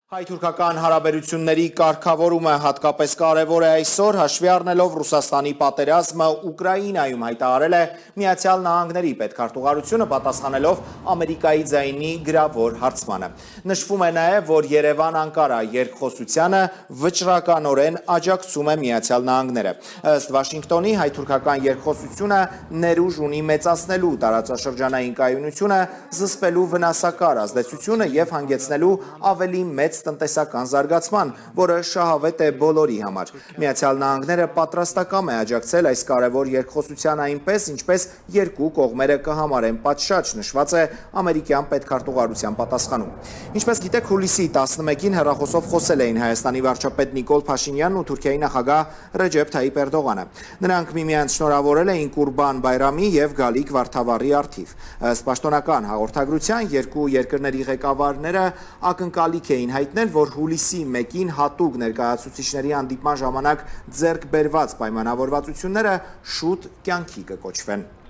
Հայ-թուրքական հարաբերությունների կարգավորումը հատկապես կարևոր է այսօր, հաշվի առնելով Ռուսաստանի պատերազմը Ուկրաինայում, հայտարարել է Միացյալ Նահանգների պետքարտուղարությունը պատասխանելով Ամերիկայի ձայնի գրավոր հարցմանը։ Նշվում է նաև, որ Երևան-Անկարա երկխոսությանը վճռականորեն աջակցում է Միացյալ Նահանգները։ Ըստ Վաշինգտոնի, հայ-թուրքական երկխոսությունը ներուժ ունի մեծացնելու տարածաշրջանային կայունությունը, զսպելու վնասակար ազդեցությունը և հանգեցնելու ավելի մեծ տնտեսական զարգացման, որը շահավետ է բոլորի համար։ Միացյալ Նահանգները պատրաստակամ է աջակցել այս կարևոր երկխոսության այնպես, ինչպես երկու կողմերը կհամարեն պատշաճ, նշված է ամերիկյան պետքարտուղարության պատասխանում։ Ինչպես գիտեք, հուլիսի 11-ին հեռախոսով խոսել էին Հայաստանի վարչապետ Նիկոլ Փաշինյանն ու Թուրքիայի նախագահ Ռեջեփ Թայիպ Էրդողանը։ Նրանք միմյանց շնորհավորել էին Կուրբան Բայրամի և Գալիք Վարդավառի առթիվ։ Ըստ պաշտոնական հաղորդագրության, երկու երկրների ղեկավարները ակնկալիք էին հայտնել, որ հուլիսի 1-ին հատուկ ներկայացուցիչների հանդիպման ժամանակ ձեռք բերված պայմանավորվածությունները շուտ կյանքի կկոչվեն։